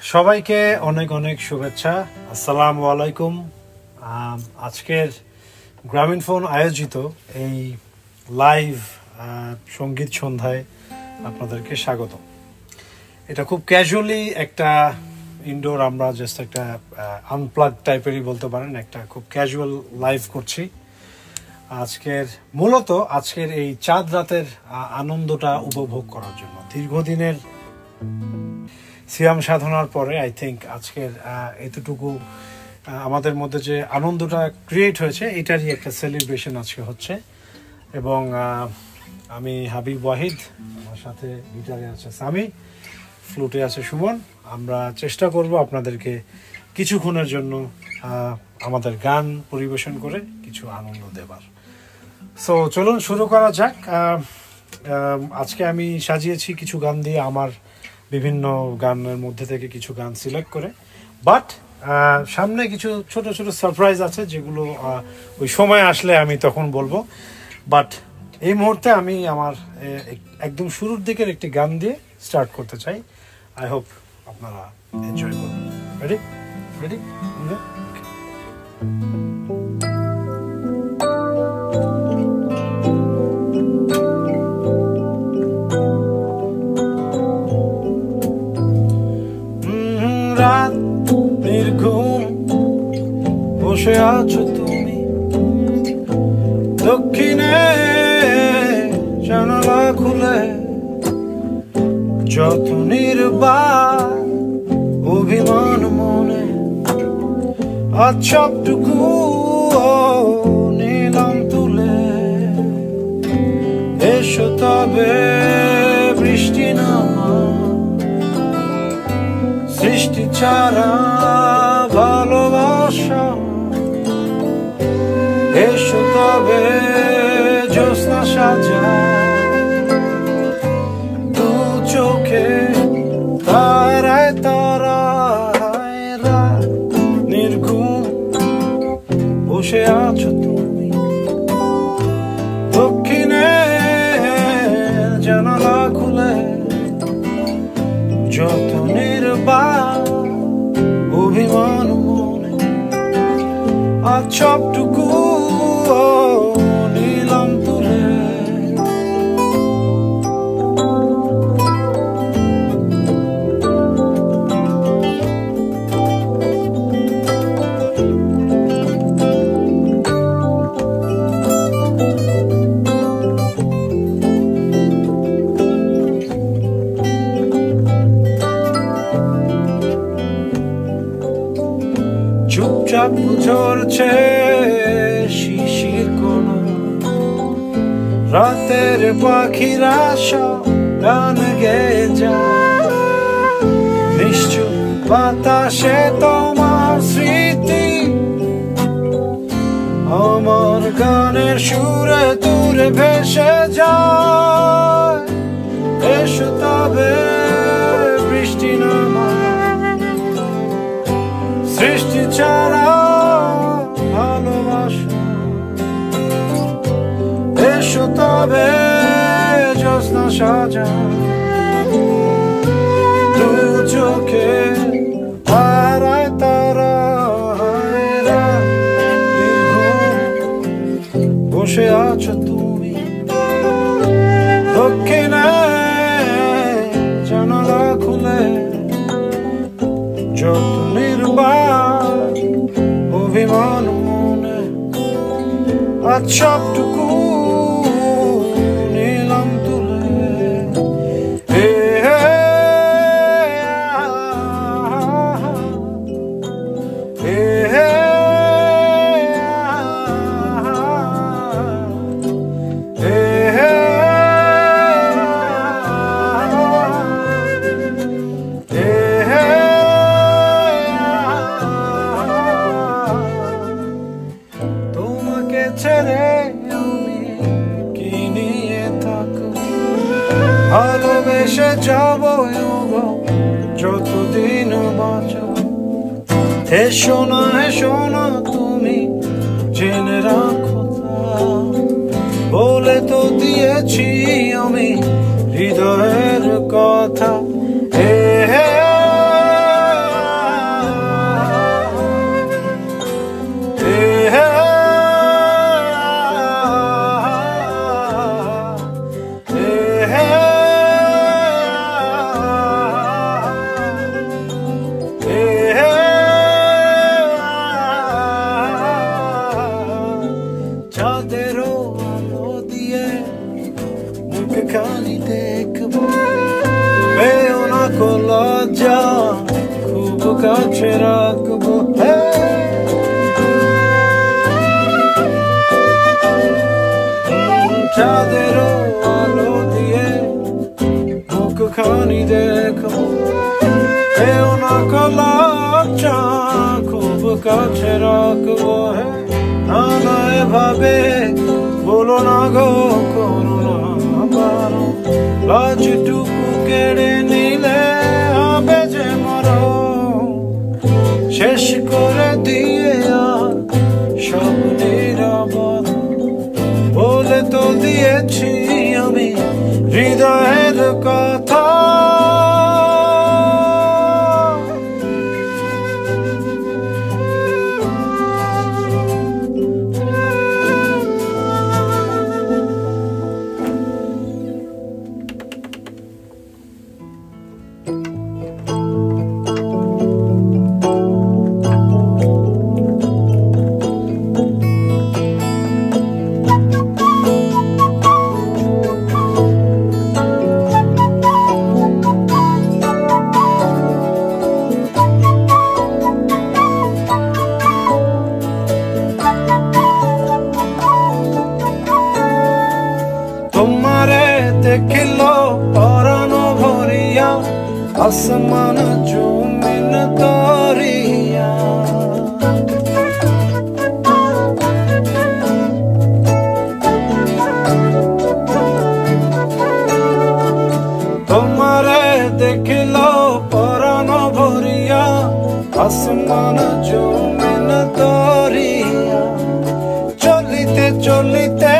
সবাইকে অনেক অনেক শুভেচ্ছা। আসসালামু আলাইকুম। আজকের গ্রামীণফোন আয়োজিত এই লাইভ সঙ্গীত সন্ধ্যায় আপনাদেরকে স্বাগত। এটা খুব ক্যাজুয়ালি একটা ইনডোর, আমরা জাস্ট একটা আনপ্লাগ টাইপেরই বলতে পারেন, একটা খুব ক্যাজুয়াল লাইভ করছি মূলত আজকের এই চাঁদ রাতের আনন্দটা উপভোগ করার জন্য। দীর্ঘদিনের সিয়াম সাধনার পরে আই থিঙ্ক আজকের এতটুকু আমাদের মধ্যে যে আনন্দটা ক্রিয়েট হয়েছে এটারই একটা সেলিব্রেশন আজকে হচ্ছে। এবং আমি হাবিব ওয়াহিদ, আমার সাথে গিটারে আছে সামি, ফ্লুটে আছে সুমন। আমরা চেষ্টা করব আপনাদেরকে কিছুক্ষণের জন্য আমাদের গান পরিবেশন করে কিছু আনন্দ দেবার। সো চলুন শুরু করা যাক। আজকে আমি সাজিয়েছি কিছু গান দিয়ে, আমার বিভিন্ন গানের মধ্যে থেকে কিছু গান সিলেক্ট করে, বাট সামনে কিছু ছোট ছোট সারপ্রাইজ আছে যেগুলো ওই সময় আসলে আমি তখন বলবো। বাট এই মুহূর্তে আমি আমার একদম শুরুর দিকের একটি গান দিয়ে স্টার্ট করতে চাই। আই হোপ আপনারা এনজয় করবেন। রেডি রেডি রাত নির্ঘুম বসে আছো তুমি, দক্ষিণে জানালা খুলে, যত নির্বাক অভিমান মনে, আজ সবটুকু নিলাম তুলে। এসো তবে বৃষ্টি নামা, সৃষ্টি ছাড়া ভালোবাসা। এসো তবে জ্যোৎস্না সাজা, দু চোখে তারায় তারায়, রাত নির্ঘুম বসে আছো তুমি, দক্ষিণে জানালা খুলে, যত নির্বাক অভিমান মনে, আজ সবটুকু নিলাম তুলে। চুপচাপ ঝরছে শিশির কোন, রাতের পাখিরা সব গান গেয়ে যায়, নিশ্চুপ বাতাসে তোমার স্মৃতি, আমার গানের সুরে দূরে ভেসে যায়। এসো তবে বৃষ্টি নামা, সৃষ্টি ছাড়া ভালোবাসা। এসো তবে জ্যোৎস্না সাজা, দু চোখে তারায় তারায়, রাত নির্ঘুম বসে আছো তুমি, দক্ষিণে জানালা খুলে, যত নির্বাক অভিমান মনে, আজ সবটুকু নিলাম তুলে। ভালোবেসে যাব যতদিন বাঁচো। এসো না তুমি জেনে রাখো, বলে তো দিয়েছি আমি হৃদয়ের কথা। কাছে রাখবো। চাঁদের আলো দিয়ে মুখখানি দেখবো, এও না কলার চা খুব কাছে রাখবো। না এভাবে বলো না গো, করুণা বারো, লাজটুকু কেড়ে নিলে হবে যে মরণ। শেষ করে দিয়ে আর সব নিরাপদ, বলে তো দিয়েছি আমি হৃদয়ের কথা। দেখিলো পরানো ভরিয়া আসমান জমিন তরিয়া, তোমারে দেখিলো পরানো ভরিয়া আসমান জমিন তরিয়া। চলিতে চলিতে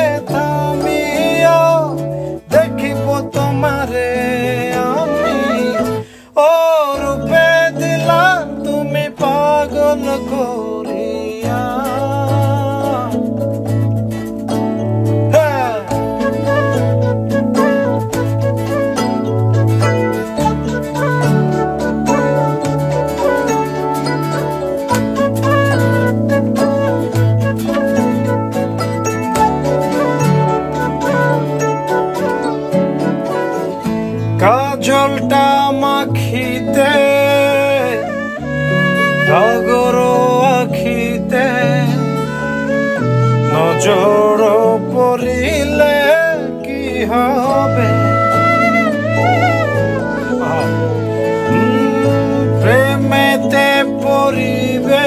তোমারে আমি ও রূপে দিলা তুমি পাগল করিয়া। কাজলটা মাখিতে ডগর আখিতে নজর পড়িলে কি হবে? প্রেমেতে পড়িবে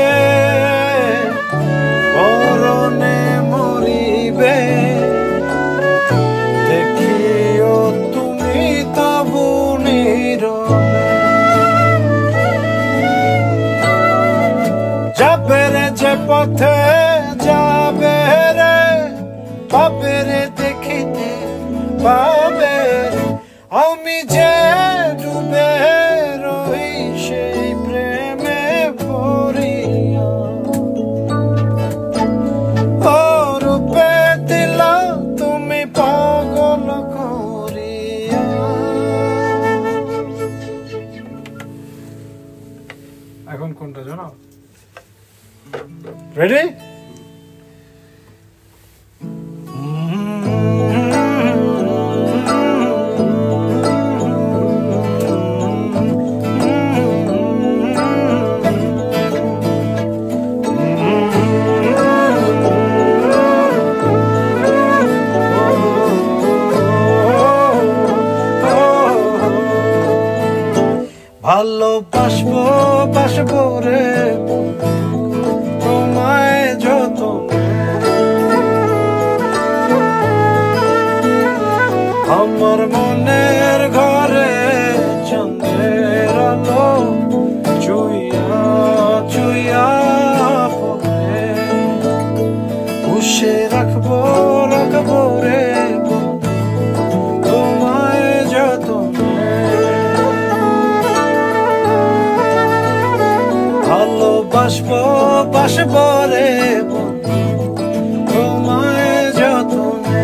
পরনে মরিবে, দেখিও তুমি তবু নীরবে। যাবে রে যে পথে যাবে রে, পাবে রে দেখিতে পাবে। আমি যে ডুবে রই সেই প্রেমে পড়িয়া, ও রূপে দিলা তুমি পাগল করিয়া। এখন কোনটা জানো? রেডি? ভালোবাসবো বাসবো রে তোমায় যতনে, আমার মনের ঘরে চাঁদের আলো চুইয়া চুইয়া পড়ে। পুষে রাখবো রাখবো রে তোমায় যতনে। ভালোবাসবো বাসবো রে তোমায় যতনে।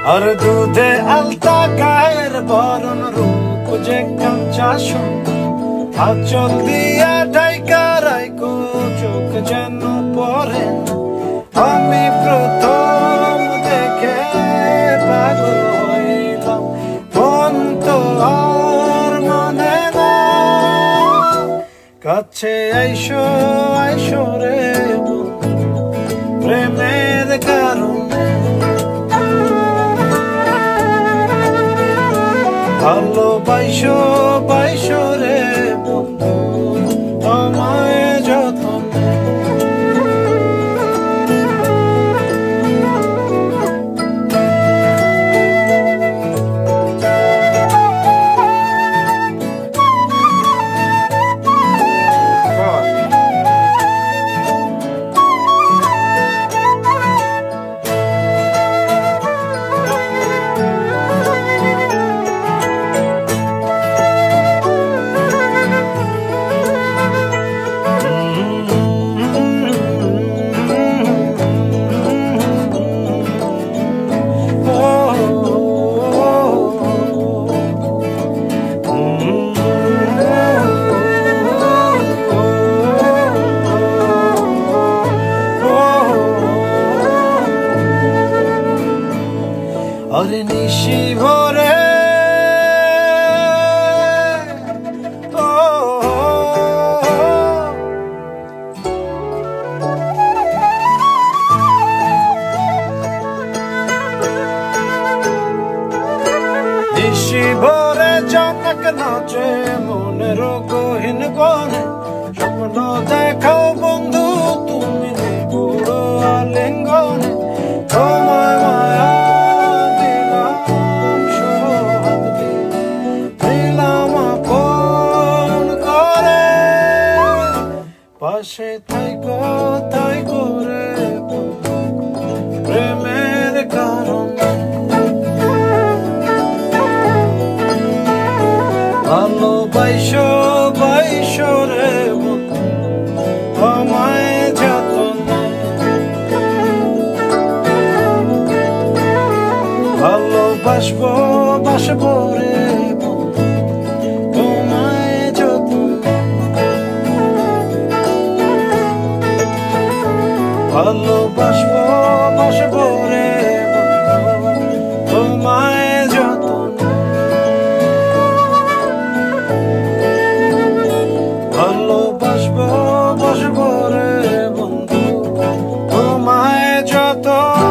আর দুধে আলতা গায়ের বরণ রূপ যে কাঞ্চা আচল দিয়া ঢাইকা রাইকো চোখ যেন পরে আমি প্রথম দেখে পাগল হইলাম মন তো আর মানে না কাছে আইসো আইসো রে প্রেমের কারণে ভালোবাসো বাইসো রে বন্ধু আমায় যতনে আরে নিশি ভরে নিশি ভরে জনক নাচে মনের গহীন গনে স্বপ্ন দেখাও বন্ধু তুমি বুড়ো আলিঙ্গনে তোমায় মায়া পাশে থাইকো থাইকো রে প্রেমের কারণে ভালোবাসো বাইসো রে আমায় যতনে ভালোবাসবো বাসবো রে তোমায় যতনে ভালোবাসবো বাসবো রে তোমায় যতনে ভালোবাসবো বাসবো রে বন্ধু তোমায় যত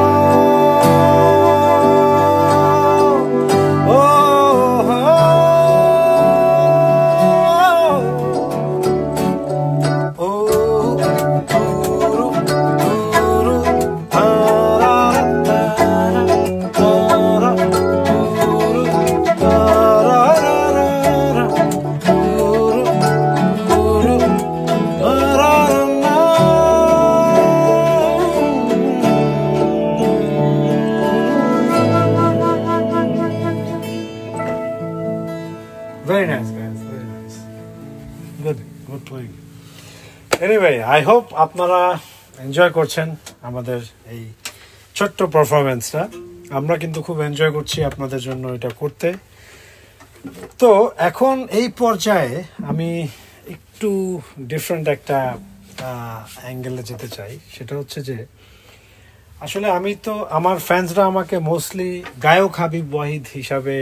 Very nice, guys. Very nice. Good playing. Anyway, I hope আপনারা এনজয় করছেন আমাদের এই ছোট্ট পারফরম্যান্সটা। আমরা কিন্তু খুব এনজয় করছি আপনাদের জন্য এটা করতে। তো এখন এই পর্যায়ে আমি একটু ডিফারেন্ট একটা অ্যাঙ্গেলে যেতে চাই। সেটা হচ্ছে যে আসলে আমি তো আমার ফ্যান্সরা আমাকে মোস্টলি গায়ক হাবিব ওয়াহিদ হিসাবে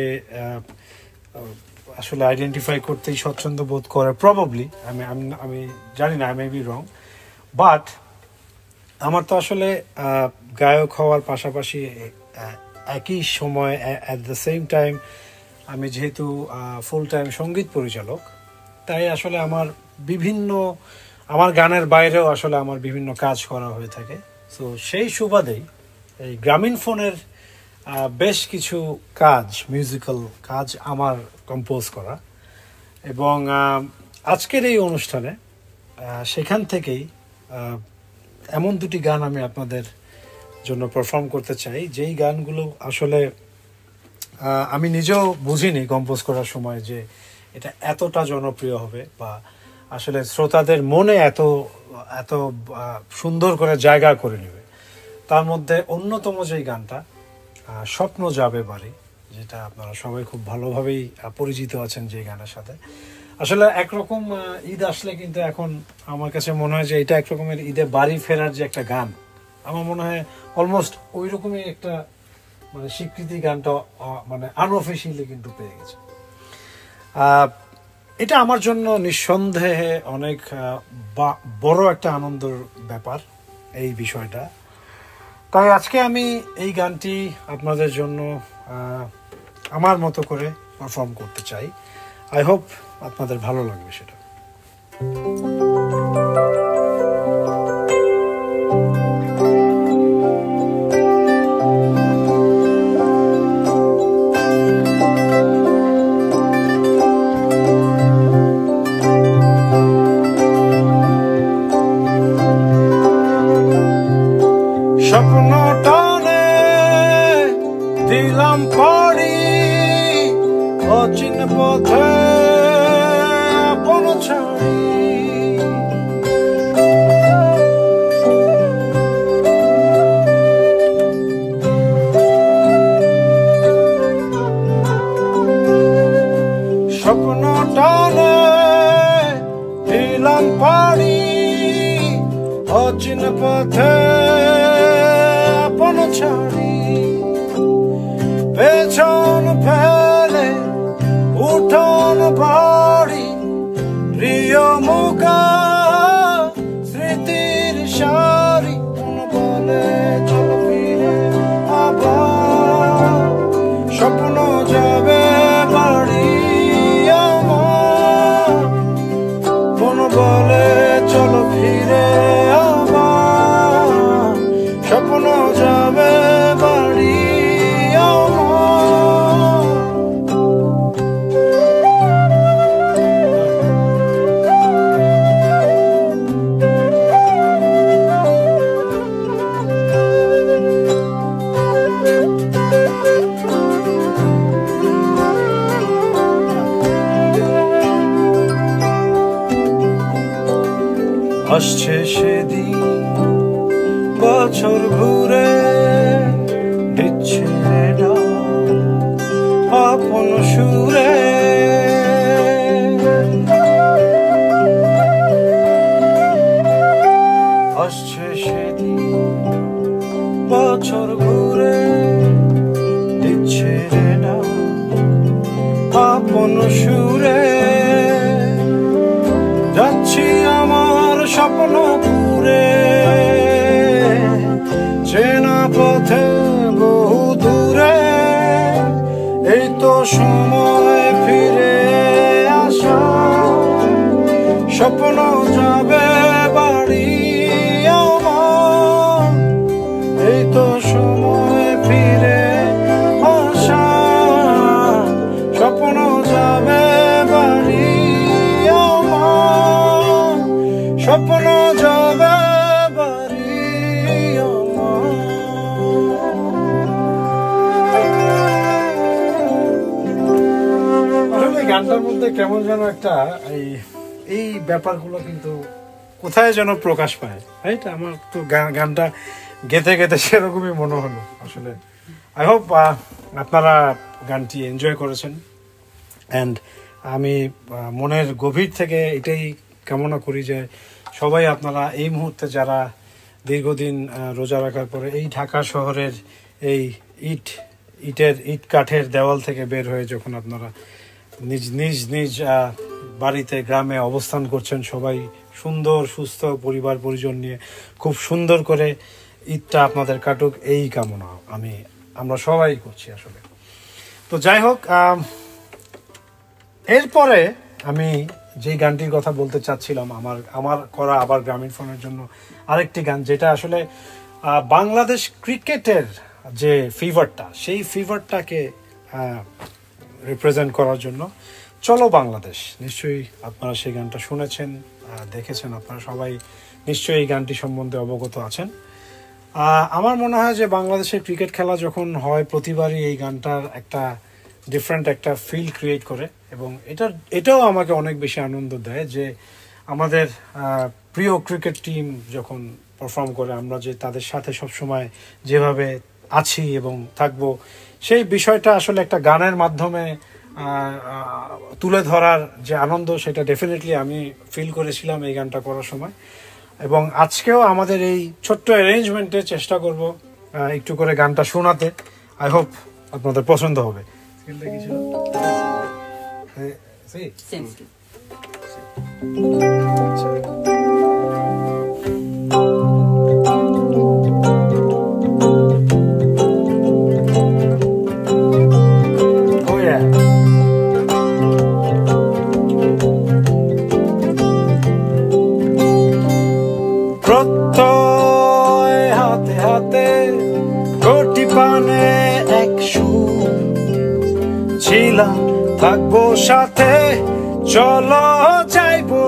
আসলে আইডেন্টিফাই করতেই স্বচ্ছন্দ বোধ করে প্রবাবলি। আমি জানি না, I may be wrong, but আমার তো আসলে গায়ক হওয়ার পাশাপাশি একই সময় অ্যাট দ্য সেম টাইম আমি যেহেতু ফুল টাইম সঙ্গীত পরিচালক, তাই আসলে আমার গানের বাইরেও আসলে আমার বিভিন্ন কাজ করা হয়ে থাকে। সো সেই সুবাদেই এই গ্রামীণ ফোনের বেশ কিছু কাজ, মিউজিক্যাল কাজ আমার কম্পোজ করা, এবং আজকের এই অনুষ্ঠানে সেখান থেকেই এমন দুটি গান আমি আপনাদের জন্য পারফর্ম করতে চাই, যেই গানগুলো আসলে আমি নিজেও বুঝিনি কম্পোজ করার সময় যে এটা এতটা জনপ্রিয় হবে বা আসলে শ্রোতাদের মনে এত এত সুন্দর করে জায়গা করে নেবে। তার মধ্যে অন্যতম যেই গানটা স্বপ্ন যাবে বাড়ি, যেটা আপনারা সবাই খুব ভালোভাবেই পরিচিত আছেন যে গানের সাথে। আসলে একরকম ঈদ আসলে কিন্তু এখন আমার কাছে মনে হয় যে এটা একরকমের ঈদে বাড়ি ফেরার যে একটা গান, আমার মনে হয় অলমোস্ট ওই রকমই একটা মানে স্বীকৃতি গানটা মানে আনঅফিসিয়ালি কিন্তু পেয়ে গেছে। এটা আমার জন্য নিঃসন্দেহে অনেক বড় একটা আনন্দের ব্যাপার এই বিষয়টা। তাই আজকে আমি এই গানটি আপনাদের জন্য আমার মতো করে পারফর্ম করতে চাই। আই হোপ আপনাদের ভালো লাগবে সেটা। স্বপ্ন টানে দিলাম পাড়ি অচিন পথে আপন ছাড়ি, স্বপ্ন টানে দিলাম পাড়ি অচিন পথে আপন ছাড়ি, পেছন ফেলে উঠোন বাড়ি প্রিয় মুখা স্মৃতির সারি, বলে চল ফিরে আবার স্বপ্ন যাবে বাড়ি আমার, মন বলে চল ফিরে আবার স্বপ্ন যাবে বাড়ি আসছে সেদিন বছর ঘুরে দিচ্ছে আপন সুরে, আসছে সেদিন বছর ঘুরে দিচ্ছে আপন সুরে, যাচ্ছি আমার স্বপ্ন পুরে চেনা পথে বহু দূরে, এই তো সময় ফিরে আসা স্বপ্ন যাবে বাড়ি আমার, এই তো সময় ফিরে আসা স্বপ্ন যাবে বাড়ি আমার, স্বপ্ন যাবে বাড়ি আমার। আসলে গানটার মধ্যে কেমন যেন একটা এই ব্যাপারগুলো কিন্তু কোথায় যেন প্রকাশ পায়, রাইট? আমার তো গানটা গেতে গেতে সেরকমই মনে হলো। আসলে আই হোপ আপনারা গানটি এনজয় করেছেন, অ্যান্ড আমি মনের গভীর থেকে এটাই কামনা করি যে সবাই আপনারা এই মুহূর্তে যারা দীর্ঘদিন রোজা রাখার পরে এই ঢাকা শহরের এই ইট কাঠের দেওয়াল থেকে বের হয়ে যখন আপনারা নিজ নিজ নিজ বাড়িতে গ্রামে অবস্থান করছেন, সবাই সুন্দর সুস্থ পরিবার পরিজন নিয়ে খুব সুন্দর করে ঈদটা আপনাদের কাটুক, এই কামনা আমরা সবাই করছি আসলে। তো যাই হোক, এরপরে আমি যে গানটির কথা বলতে চাচ্ছিলাম, আমার করা আবার গ্রামীণ ফোনের জন্য আরেকটি গান, যেটা আসলে বাংলাদেশ ক্রিকেটের যে ফিভারটা, সেই ফিভারটাকে রিপ্রেজেন্ট করার জন্য চলো বাংলাদেশ। নিশ্চয়ই আপনারা সেই গানটা শুনেছেন, দেখেছেন, আপনারা সবাই নিশ্চয়ই এই গানটি সম্বন্ধে অবগত আছেন। আমার মনে হয় যে বাংলাদেশের ক্রিকেট খেলা যখন হয় প্রতিবারই এই গানটার একটা ডিফারেন্ট একটা ফিল ক্রিয়েট করে, এবং এটাও আমাকে অনেক বেশি আনন্দ দেয় যে আমাদের প্রিয় ক্রিকেট টিম যখন পারফর্ম করে, আমরা যে তাদের সাথে সবসময় যেভাবে আছি এবং থাকবো, সেই বিষয়টা আসলে একটা গানের মাধ্যমে তুলে ধরার যে আনন্দ, সেটা ডেফিনেটলি আমি ফিল করেছিলাম এই গানটা করার সময়। এবং আজকেও আমাদের এই ছোট্ট অ্যারেঞ্জমেন্টে চেষ্টা করব একটু করে গানটা শোনাতে। আই হোপ আপনাদের পছন্দ হবে। প্রত্যয় হাতে হাতে কোটি পানে একশো ছিলাম, থাকবো সাথে, চলো যাইবো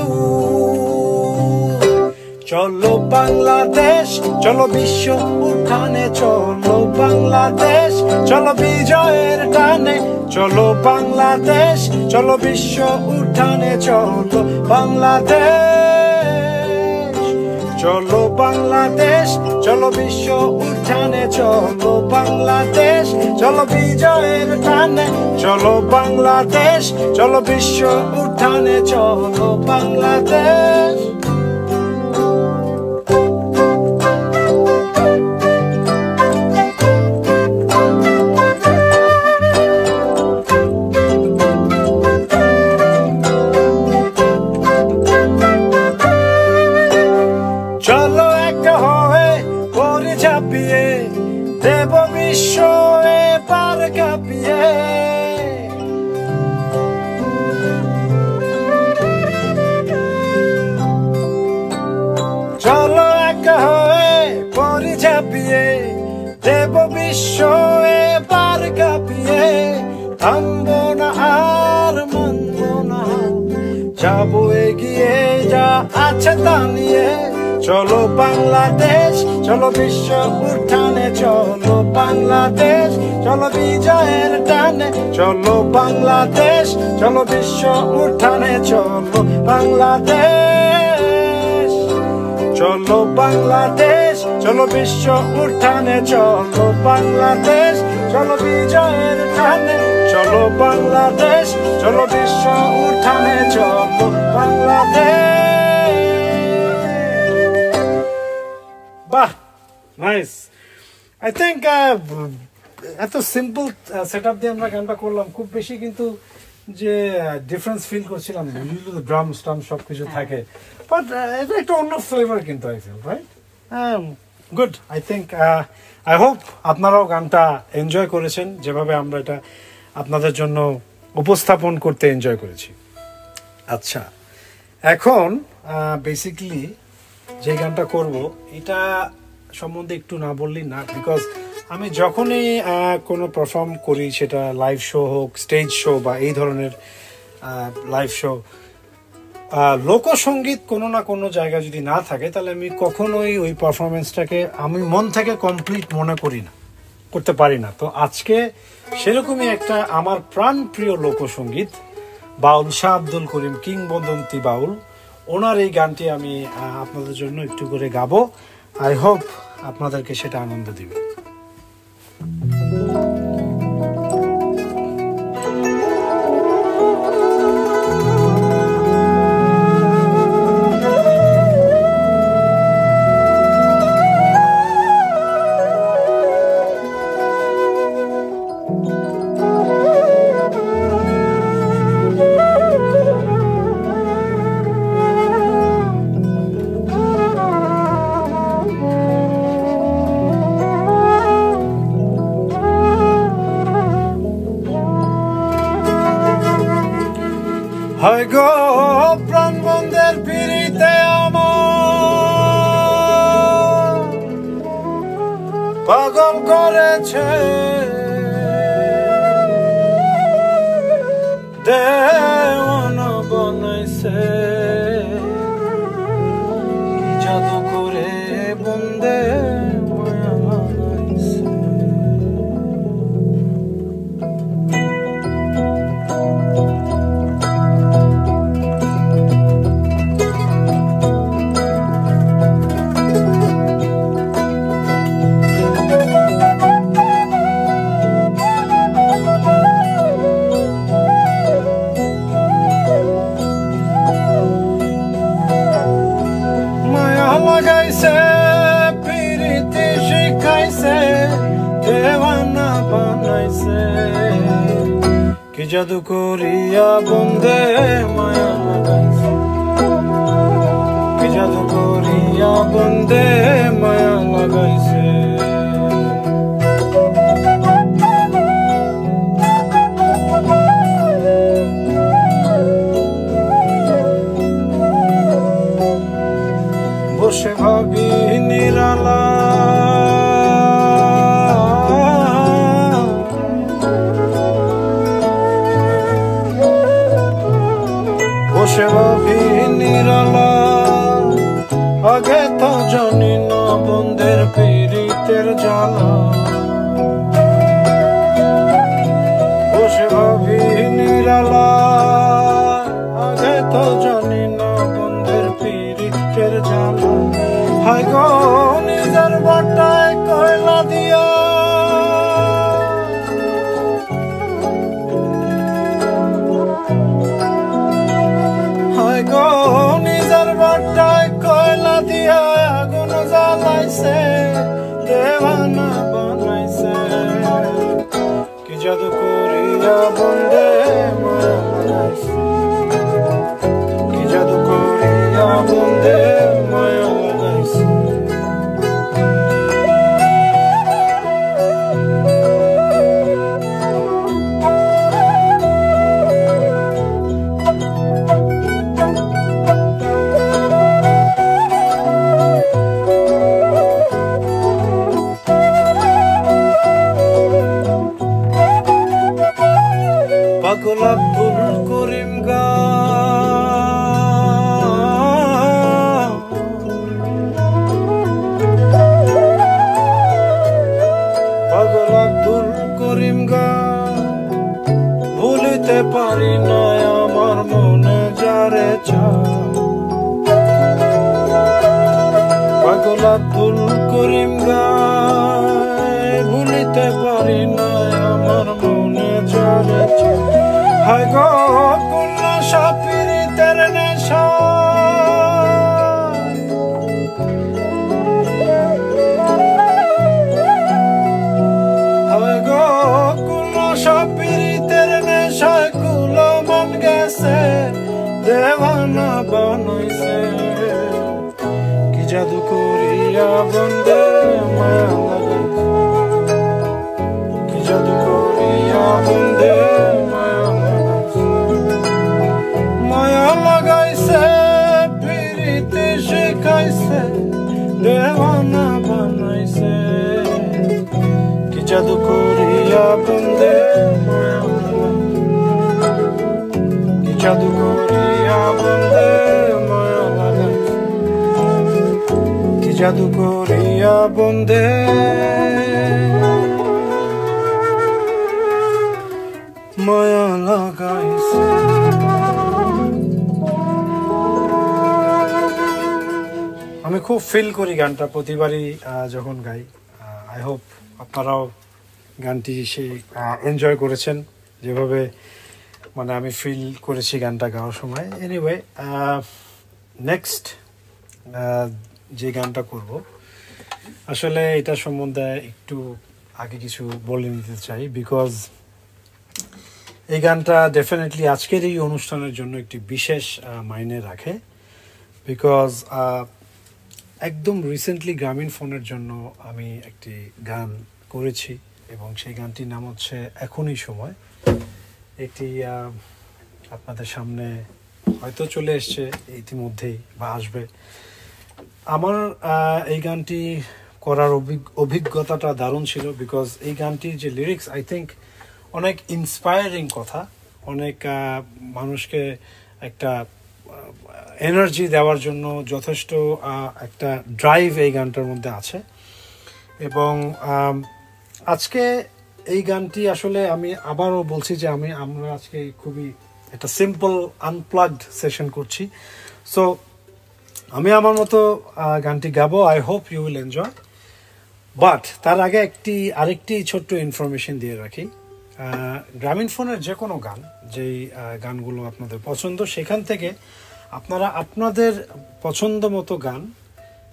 দূর। চলো বাংলাদেশ, চলো বিশ্ব উঠানে, চলো বাংলাদেশ, চলো বিজয়ের টানে, চলো বাংলাদেশ, চলো বিশ্ব উঠানে, চলো বাংলাদেশ, চলো বাংলাদেশ, চলো বিশ্ব উঠানে, চলো বাংলাদেশ, চলো বিজয়ের টানে, চলো বাংলাদেশ, চলো বিশ্ব উঠানে, চলো বাংলাদেশ। চলো একটা হয়ে পরে ঝাঁপিয়ে দেব বিশ্ব এবার কাঁপিয়ে। চলো একটা হয়ে পরে ঝাঁপিয়ে দেব বিশ্ব এবার কাঁপিয়ে। থামবো না আর মানবো না, যাবো এগিয়ে যা আছে তা নিয়ে। চলো বাংলাদেশ, চলো বিশ্ব উঠানে, চলো বাংলাদেশ, চলো বিজয়ের টানে, চলো বাংলাদেশ, চলো বিশ্ব উঠানে, চলো বাংলাদেশ, চলো বাংলাদেশ, চলো বিশ্ব উঠানে, চলো বাংলাদেশ, চলো বিজয়ের টানে, চলো বাংলাদেশ, চলো বিশ্ব উঠানে, চলো বাংলাদেশ। বাহ, নাইস। আই থিঙ্ক এত সিম্পল সেটআপ দিয়ে আমরা গানটা করলাম, খুব বেশি কিন্তু যে ডিফারেন্স ফিল করছিলাম, ড্রাম স্টাম সবকিছু থাকে, বাট এটা একটা অন্য ফ্লেভার কিন্তু I feel, right? Good. I think I hope আপনারাও গানটা এনজয় করেছেন যেভাবে আমরা এটা আপনাদের জন্য উপস্থাপন করতে এনজয় করেছি। আচ্ছা, এখন বেসিক্যালি যে গানটা করব এটা সম্বন্ধে একটু না বললেই না, বিকজ আমি যখনই কোনো পারফর্ম করি, সেটা লাইভ শো হোক, স্টেজ শো বা এই ধরনের লাইভ শো, লোকসঙ্গীত কোনো না কোনো জায়গায় যদি না থাকে, তাহলে আমি কখনোই ওই পারফরমেন্সটাকে আমি মন থেকে কমপ্লিট মনে করি না, করতে পারি না। তো আজকে সেরকমই একটা আমার প্রাণপ্রিয় লোকসঙ্গীত, বাউল শাহ আব্দুল করিম, কিংবদন্তি বাউল, ওনার এই গানটি আমি আপনাদের জন্য একটু করে গাবো। আই হোপ আপনাদেরকে সেটা আনন্দ দিবে। হয় গো প্রাণ বন্ধের পিড়িতে আমার পাগল করেছে, দেওয়ানা বানাইছে, কি জাদু করে বন্দে মায়া বানাইছে। লাগাইছে পিরিতি শিখাইছে দেওয়ানা বানাইছে কি জাদু করিয়া বন্দে মায়া লাগাইছে কি জাদু করিয়া বন্দে মায়া লাগাইছে বসে ভাবি নিরালা বসে ভাবি নিরালা আগে তো জানি না বন্ধের পীড়িতের জ্বালা বসে ভাবি নিরালা আগে তো জানি না বন্ধের পীড়িতের জ্বালা হায় গো নিজের বাটায় কয়লা দিয়া হায় গো নিজের বাটায় কয়লা দিয়া আগুন জ্বালাইছে দেওয়ানা বানাইছে কি জাদু করিয়া বন্দে মায়া লাগাইছে কি জাদু করিয়া বন্দে মায়া লাগাইছে পাগল আব্দুল করিম পাগল আব্দুল করিম ভুলিতে পারি না আমার মনে যারে চায় পাগল আব্দুল করিম ভুলিতে পারি না আমার মনে যারে চায় হায় গো কুল্লা সাপিরিতের নেশা হায় গো কুল্লা সাপিরিতের নেশায় কুলো মন গেছে দেওয়ানা বানাইছে কি জাদু করিয়া বন্দে মায়া লাগাইছে কি জাদু করিয়া বন্দে মায়া লাগাইছে পিরিতি শিখাইছে দেওয়ানা বানাইছে কি জাদু করিয়া বন্দে মায়া কি জাদু করিয়া বন্দে মায়া লাগাইছে কি জাদু করিয়া বন্দে মায়া লাগাইছে আমি খুব ফিল করি গানটা প্রতিবারই যখন গাই আই হোপ আপনারাও গানটি সেই এনজয় করেছেন যেভাবে মানে আমি ফিল করেছি গানটা গাওয়ার সময় এনিওয়ে নেক্সট যে গানটা করব আসলে এটা সম্বন্ধে একটু আগে কিছু বলে নিতে চাই বিকজ এই গানটা ডেফিনেটলি আজকের এই অনুষ্ঠানের জন্য একটি বিশেষ মাইনে রাখে বিকজ একদম রিসেন্টলি গ্রামীণ ফোনের জন্য আমি একটি গান করেছি এবং সেই গানটির নাম হচ্ছে এখনই সময় এটি আপনাদের সামনে হয়তো চলে এসছে ইতিমধ্যেই বা আসবে আমার এই গানটি করার অভিজ্ঞতাটা দারুণ ছিল বিকজ এই গানটির যে লিরিক্স আই থিঙ্ক অনেক ইন্সপায়ারিং কথা অনেক মানুষকে একটা এনার্জি দেওয়ার জন্য যথেষ্ট একটা ড্রাইভ এই গানটার মধ্যে আছে এবং আজকে এই গানটি আসলে আমি আবারও বলছি যে আমরা আজকে খুবই একটা সিম্পল আনপ্লাগড সেশন করছি সো আমি আমার মতো গানটি গাবো I hope you will enjoy but তার আগে আরেকটি ছোট্ট ইনফরমেশন দিয়ে রাখি গ্রামীণ ফোনের যে কোনো গান যেই গানগুলো আপনাদের পছন্দ সেখান থেকে আপনারা আপনাদের পছন্দ মতো গান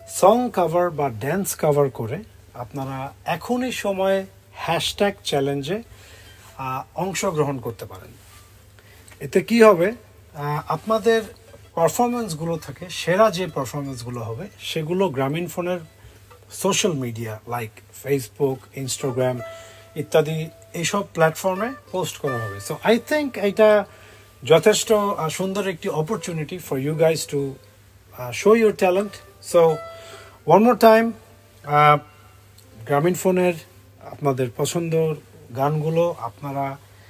সং কভার বা ড্যান্স কভার করে আপনারা এখনই সময়ে হ্যাশট্যাগ চ্যালেঞ্জে অংশগ্রহণ করতে পারেন। এতে কি হবে, আপনাদের পারফরমেন্সগুলো থেকে সেরা যে পারফরমেন্সগুলো হবে সেগুলো গ্রামীণফোনের social media like Facebook, Instagram ইত্যাদি এইসব প্ল্যাটফর্মে পোস্ট করা হবে। সো আই থিঙ্ক এটা যথেষ্ট সুন্দর একটি opportunity for you guys to show your talent. So one more time, গ্রামীণফোনের আপনাদের পছন্দের গানগুলো আপনারা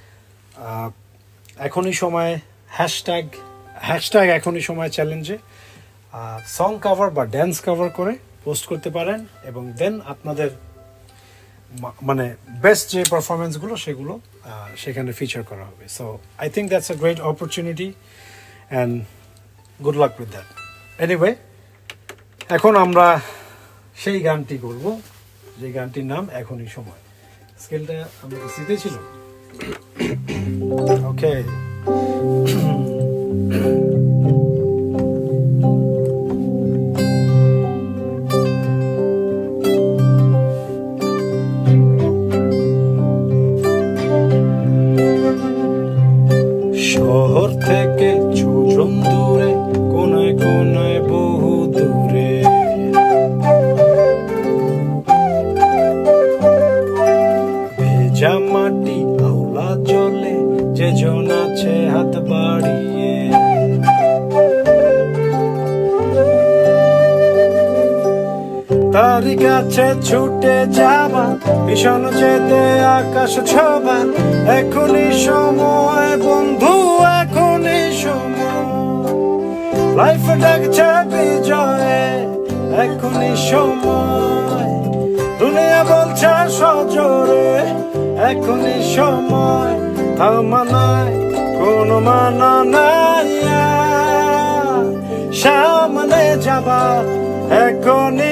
এখনই সময় হ্যাশট্যাগ এখনই সময় চ্যালেঞ্জে সং কভার বা ড্যান্স কভার করে পোস্ট করতে পারেন এবং দেন আপনাদের মানে বেস্ট যে পারফরমেন্সগুলো সেগুলো সেখানে ফিচার করা হবে। So I think that's a great opportunity and good luck with that. Anyway, এখন আমরা সেই গানটি করব যে গানটির নাম এখনই সময়। স্কেলটা আমাদের সিতে ছিল। ওকে, শহর থেকে ছোটন দূরে, কোনায় কোনায় বহু দূরে, ভেজা মাটি আওলা জলে যে জন আছে হাত বাড়িয়ে, তারি কাছে ছুটে যাবা, ভীষণ যেতে আকাশ ছোবা, এখনই সময় বন্ধু, এখনই সময়, লাইফ ডাকছে বিজয়ে, এখনই সময়, দুনিয়া বলছে সজোরে, এখনই সময়, থামা নাই কোনো মানা নাই, সামনে যাবা এখনই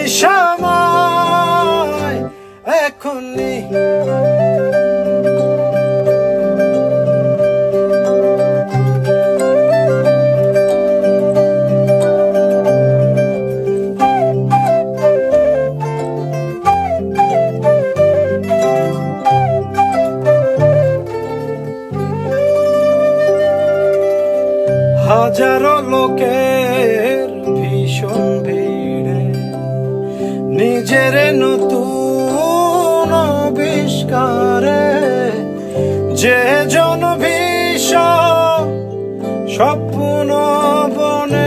সময়, এখনই। হাজারো লোকের ভীষণ ভিড়ে নিজের নতুন আবিষ্কারে, যে জন ভীষণ স্বপ্ন বনে,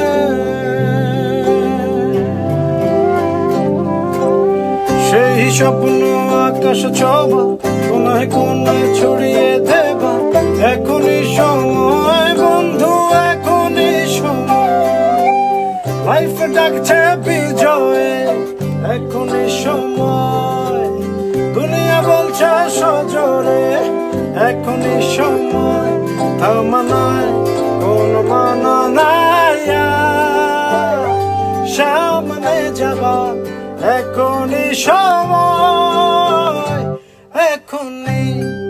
সেই স্বপ্ন আকাশ ছোবা, কোনায় কোনায় ছড়িয়ে দেবা, এখনই সময় বন্ধু, এখনই সময়, লাইফ ডাকছে বিজয়ে, এখনই সময়, দুনিয়া বলছে সজোরে, এখনই সময়, থামা নাই কোনো মানা নাই, সামনে যাবা এখনই সময়, এখনই।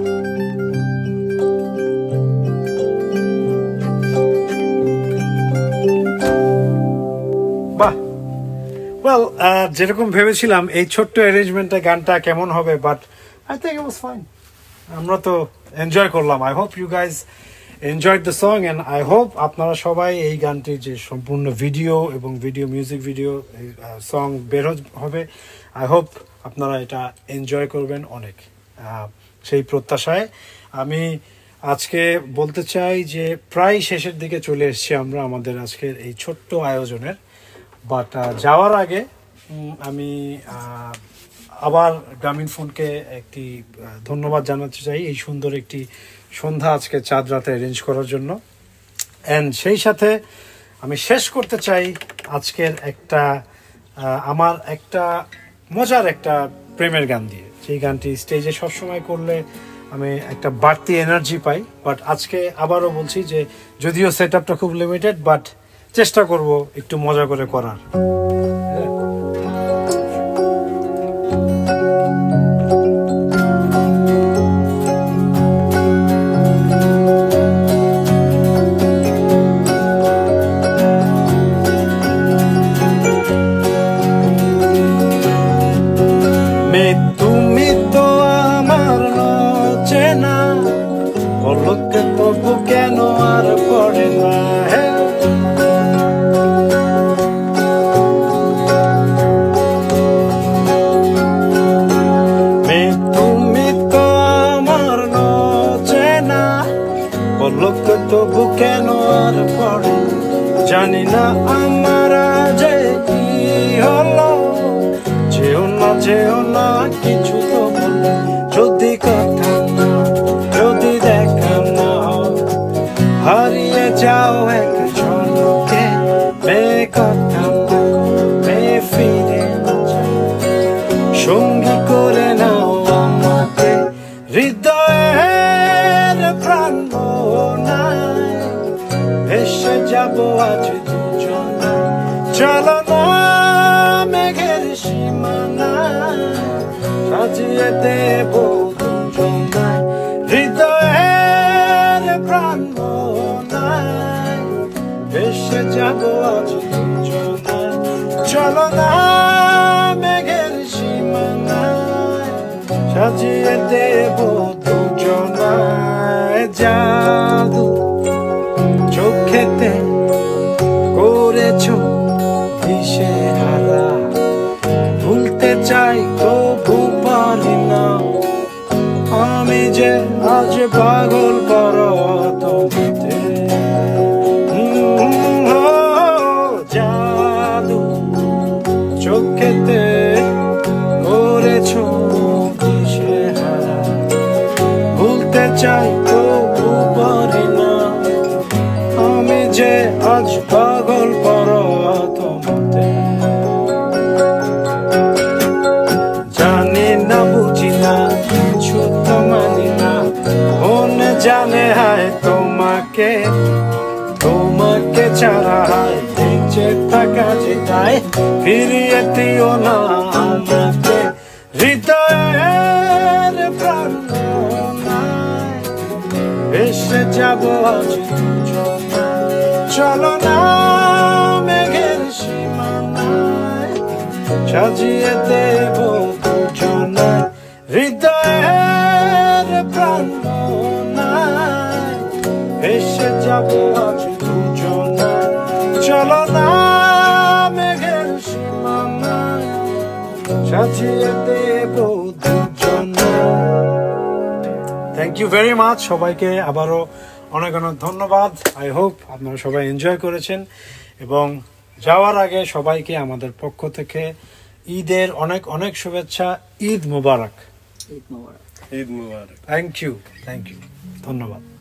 বাহ, ওয়েল, যেরকম ভেবেছিলাম এই ছোট্ট অ্যারেঞ্জমেন্টে গানটা কেমন হবে, but I think it was fine. আমরা তো এনজয় করলাম। I hope you guys enjoyed the song and I hope আপনারা সবাই এই গানটির যে সম্পূর্ণ ভিডিও এবং মিউজিক ভিডিও সং বের হবে, আই হোপ আপনারা এটা এনজয় করবেন অনেক, সেই প্রত্যাশায় আমি আজকে বলতে চাই যে প্রায় শেষের দিকে চলে এসেছি আমরা আমাদের আজকের এই ছোট্ট আয়োজনের। বাট যাওয়ার আগে আমি আবার গ্রামীণফোনকে একটি ধন্যবাদ জানাতে চাই এই সুন্দর একটি সন্ধ্যা আজকে চাঁদ রাতে অ্যারেঞ্জ করার জন্য। অ্যান্ড সেই সাথে আমি শেষ করতে চাই আজকের আমার একটা মজার একটা প্রেমের গান দিয়ে, সেই গানটি স্টেজে সবসময় করলে আমি একটা বাড়তি এনার্জি পাই। বাট আজকে আবারও বলছি যে যদিও সেট আপটা খুব লিমিটেড, বাট চেষ্টা করব একটু মজা করে করার। পলকে তবু কেন আর পড়ে না। তুমি তো আমার চেনা, পলকে তবু কেন আর পড়ে। জানি না আমার যে কি হলো, যেও না কিছু তো বলো। যদি কথা না, যদি দেখা না, হারিয়ে যাও এক ঝলকে। কথা না ফিরে সঙ্গী করে নাও আমাকে হৃদয়ের প্রাণ নাই। ভেসে যাবো আজ দুজনে, চলো না মেঘের সীমানায়, সাজিয়ে দেব দুজনায় হৃদয়ের প্রাণ নাই। ভেসে যাবো আজ দুজনায়, চলো না মেঘের সীমানায়, সাজিয়ে দেব দুজনায়। জাদু চোখেতে করেছো দিশেহারা, ভুলতে চাই তবু পারি না। আমি যে আজ পাগল করো তোমাতে। জাদু চোখেতে করেছো দিশেহারা, ভুলতে চাই তবু পারি না। আমি যে আজ পাগল করো তোমাতে। জানি না বুঝি না কিছু তো মানি না, মনে জানে হায় তোমাকে, তোমাকে ছাড়া হায় বেঁচে থাকা যেটাই। ফিরিয়ে দিও না আমাকে হৃদয়ের প্রাণ নাই। ভেসে যাবো আজ দুজনায়, চলো না মেঘের সীমানায়, সাজিয়ে দেব দুজনায় হৃদয়ের প্রাণ নাই। ভেসে যাবো আজ দুজনায়, চলো না মেঘের সীমানায়, সাজিয়ে দেব দুজনায়। থ্যাংক ইউ ভেরি মাচ সবাইকে, আবারও অনেক অনেক ধন্যবাদ। আই হোপ আপনারা সবাই এনজয় করেছেন, এবং যাওয়ার আগে সবাইকে আমাদের পক্ষ থেকে ঈদের অনেক অনেক শুভেচ্ছা। ঈদ মুবারক। ঈদ মোবারক। ঈদ মুবারক। থ্যাংক ইউ, ধন্যবাদ।